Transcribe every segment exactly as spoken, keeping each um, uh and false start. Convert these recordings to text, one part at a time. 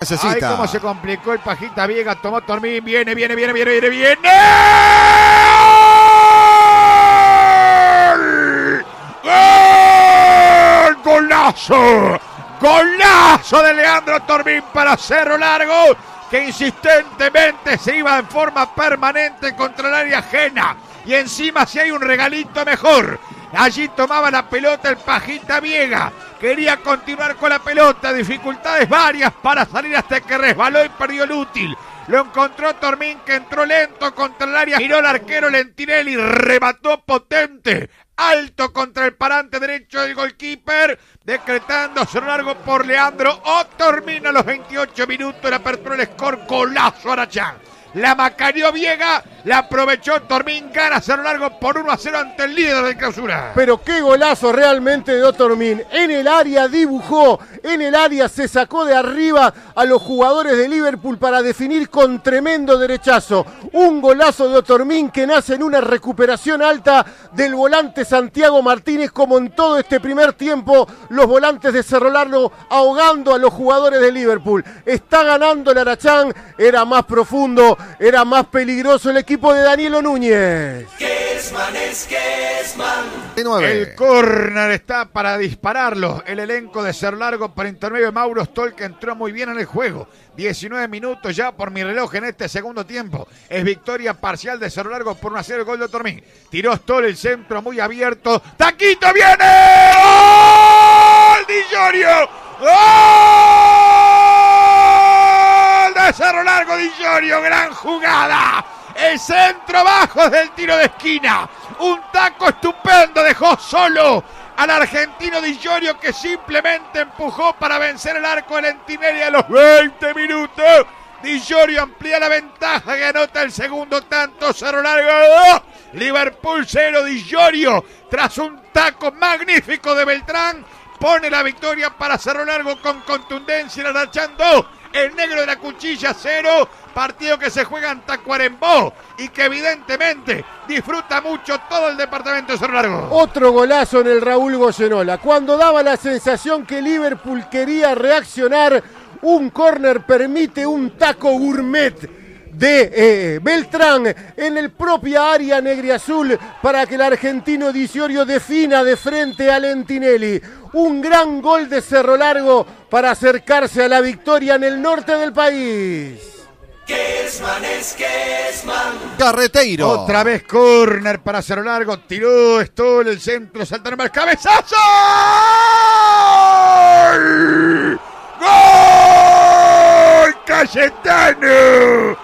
Necesita. Ay, cómo se complicó el Pajita Viega, tomó Tormín, viene, viene, viene, viene, viene, viene. ¡Gol! ¡Golazo! ¡Golazo de Leandro Tormín para Cerro Largo, que insistentemente se iba en forma permanente contra el área ajena! Y encima, si hay un regalito mejor, allí tomaba la pelota el Pajita Viega. Quería continuar con la pelota, dificultades varias para salir hasta que resbaló y perdió el útil. Lo encontró Tormín, que entró lento contra el área. Miró el arquero Lentinelli, remató potente, alto contra el parante derecho del goalkeeper, decretando Cerro Largo por Leandro o Tormín a los veintiocho minutos. La apertura del score, golazo Arachán. La macaneó Viega, la aprovechó Tormín, gana Cerro Largo por uno a cero ante el líder de clausura. Pero qué golazo realmente de Tormín. En el área dibujó, en el área se sacó de arriba a los jugadores de Liverpool para definir con tremendo derechazo. Un golazo de Tormín que nace en una recuperación alta del volante Santiago Martínez, como en todo este primer tiempo los volantes de Cerro Largo ahogando a los jugadores de Liverpool. Está ganando el Arachán, era más profundo, era más peligroso el equipo de Danielo Núñez. Kesman es Kesman. El córner está para dispararlo. El elenco de Cerro Largo por intermedio de Mauro Stoll, que entró muy bien en el juego. diecinueve minutos ya por mi reloj en este segundo tiempo. Es victoria parcial de Cerro Largo por uno a cero, el gol de Tormín. Tiró Stoll, el centro muy abierto. ¡Taquito viene! ¡Gol! ¡Di Llorio! ¡Gol de Cerro Largo! Di Llorio, gran jugada. El centro bajo del tiro de esquina. Un taco estupendo, dejó solo al argentino Di Llorio, que simplemente empujó para vencer el arco de Lentinelli a los veinte minutos. Di Llorio amplía la ventaja, que anota el segundo tanto. Cerro Largo dos, Liverpool cero. Di Llorio, tras un taco magnífico de Beltrán, pone la victoria para Cerro Largo con contundencia. El Arachán dos, el negro de la cuchilla cero. Partido que se juega en Tacuarembó y que evidentemente disfruta mucho todo el departamento de Cerro Largo. Otro golazo en el Raúl Goyenola. Cuando daba la sensación que Liverpool quería reaccionar, un córner permite un taco gourmet de eh, Beltrán en el propia área negriazul para que el argentino Di Llorio defina de frente a Lentinelli. Un gran gol de Cerro Largo para acercarse a la victoria en el norte del país. Kesman es Kesman. Carreteiro. Otra vez córner para Cerro Largo. Tiró Stoll, el centro, saltaron el cabezazo. ¡Gol! ¡Cayetano!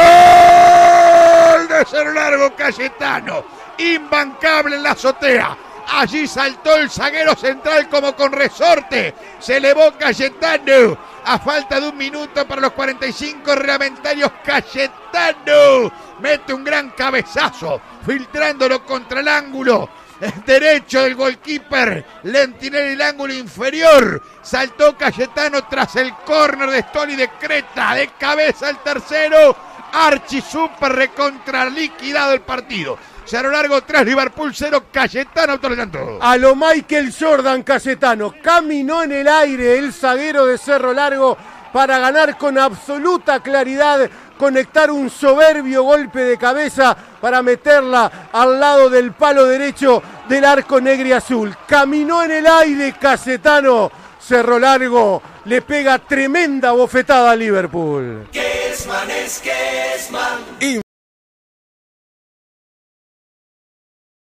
¡Gol de Cerro Largo, Cayetano! Imbancable en la azotea. Allí saltó el zaguero central como con resorte. Se elevó Cayetano. A falta de un minuto para los cuarenta y cinco reglamentarios, Cayetano mete un gran cabezazo, filtrándolo contra el ángulo derecho del goalkeeper Lentinelli, el ángulo inferior. Saltó Cayetano tras el córner de Stoll y decreta de cabeza el tercero. Archi super recontra liquidado el partido. Cerro Largo tres, Liverpool cero, Cayetano otro tanto. A lo Michael Jordan, Cayetano. Caminó en el aire el zaguero de Cerro Largo para ganar con absoluta claridad, conectar un soberbio golpe de cabeza para meterla al lado del palo derecho del arco negriazul. Caminó en el aire Cayetano. Cerro Largo le pega tremenda bofetada a Liverpool. Kesman es Kesman.